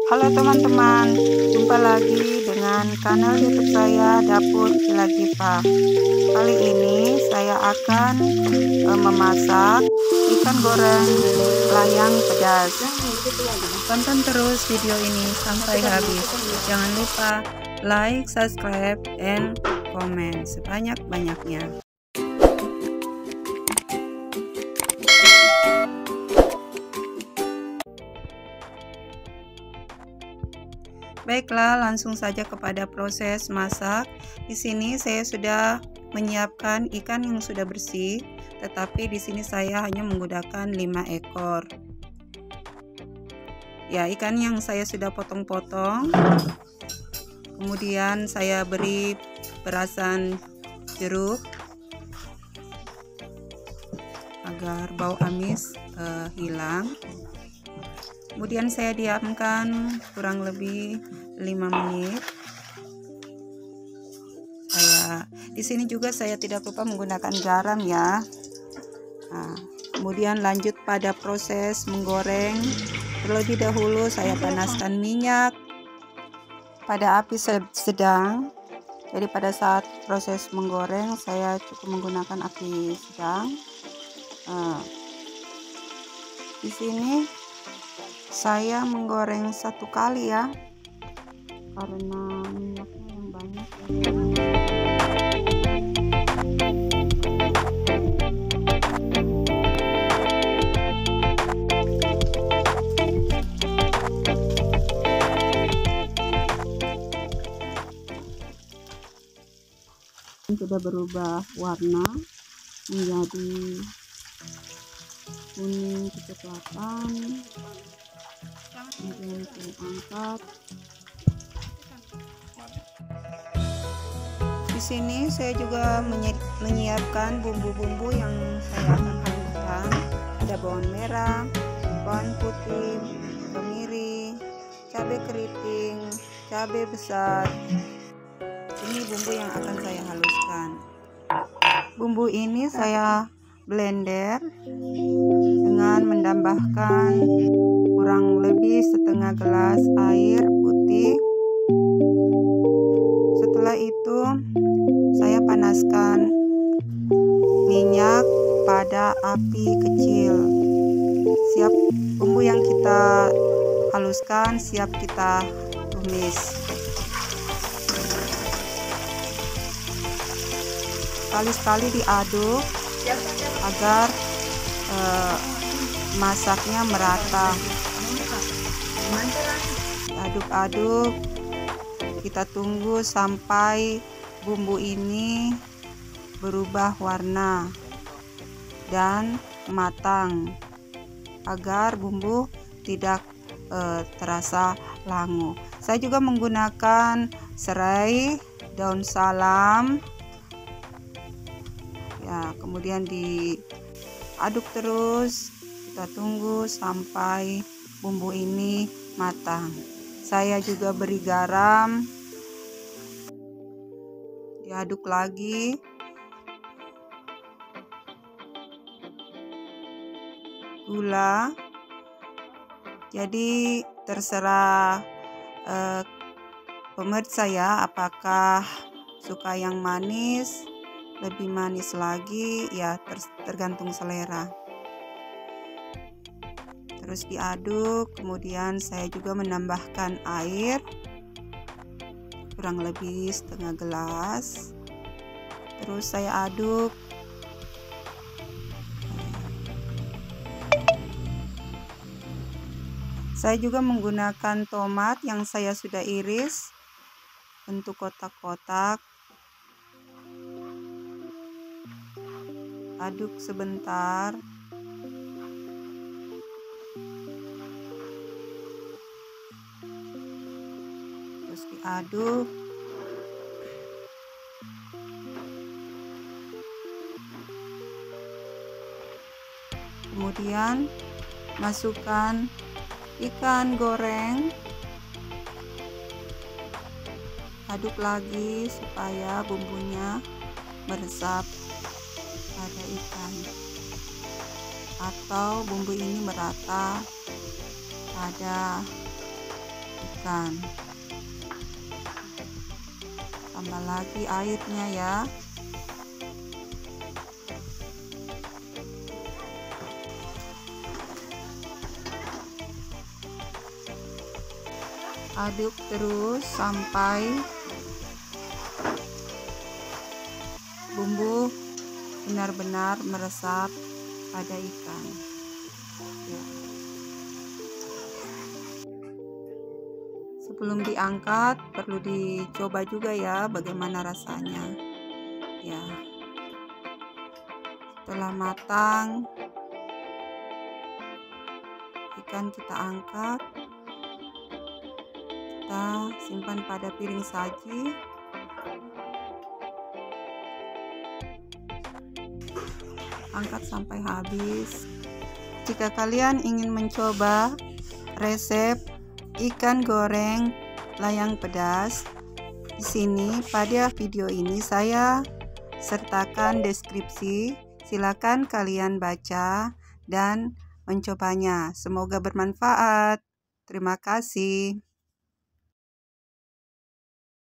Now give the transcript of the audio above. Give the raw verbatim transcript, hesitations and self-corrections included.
Halo teman-teman, jumpa lagi dengan kanal YouTube saya Dapur Cila Giva. Kali ini saya akan e, memasak ikan goreng layang pedas. Tonton terus video ini sampai habis. Jangan lupa like, subscribe, and komen sebanyak-banyaknya. Baiklah, langsung saja kepada proses masak. Di sini saya sudah menyiapkan ikan yang sudah bersih, tetapi di sini saya hanya menggunakan lima ekor. Ya, ikan yang saya sudah potong-potong. Kemudian saya beri perasan jeruk agar bau amis uh, hilang. Kemudian saya diamkan kurang lebih lima menit. Saya di sini juga saya tidak lupa menggunakan garam ya. Nah, kemudian lanjut pada proses menggoreng. Terlebih dahulu saya panaskan minyak pada api sedang. Jadi pada saat proses menggoreng saya cukup menggunakan api sedang. Nah, di sini saya menggoreng satu kali ya, karena minyaknya yang banyak. Sudah berubah warna menjadi kuning kecoklatan. Kemudian saya angkat. Di sini saya juga menyiapkan bumbu-bumbu yang saya akan haluskan. Ada bawang merah, bawang putih, kemiri, cabai keriting, cabai besar. Ini bumbu yang akan saya haluskan. Bumbu ini saya blender dengan menambahkan kurang lebih setengah gelas air putih. Setelah itu saya panaskan minyak pada api kecil. Siap bumbu yang kita haluskan, siap kita tumis. Sekali-sekali diaduk agar eh, masaknya merata. Aduk-aduk, kita tunggu sampai bumbu ini berubah warna dan matang agar bumbu tidak eh, terasa langu. Saya juga menggunakan serai, daun salam ya, kemudian diaduk terus. Kita tunggu sampai bumbu ini matang. Saya juga beri garam, diaduk lagi. Gula. Jadi terserah eh, pemirsa ya, apakah suka yang manis, lebih manis lagi ya, ter tergantung selera. Terus diaduk, kemudian saya juga menambahkan air kurang lebih setengah gelas. Terus saya aduk. Saya juga menggunakan tomat yang saya sudah iris bentuk kotak-kotak. Aduk sebentar. Terus diaduk. Kemudian masukkan ikan goreng. Aduk lagi supaya bumbunya meresap pada ikan, atau bumbu ini merata pada ikan. Tambah lagi airnya ya. Aduk terus sampai bumbu benar-benar meresap pada ikan ya. Sebelum diangkat perlu dicoba juga ya bagaimana rasanya ya. Setelah matang, ikan kita angkat, kita simpan pada piring saji. Angkat sampai habis. Jika kalian ingin mencoba resep ikan goreng layang pedas, di sini pada video ini saya sertakan deskripsi. Silakan kalian baca dan mencobanya. Semoga bermanfaat. Terima kasih.